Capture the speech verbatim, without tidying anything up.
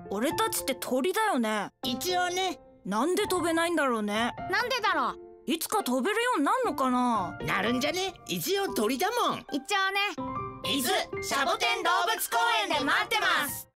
俺たちって鳥だよね。 一応ね。 なんで飛べないんだろうね。 なんでだろう。 いつか飛べるようになんのかな。 なるんじゃね。一応鳥だもん。 一応ね。 伊豆シャボテン動物公園で待ってます。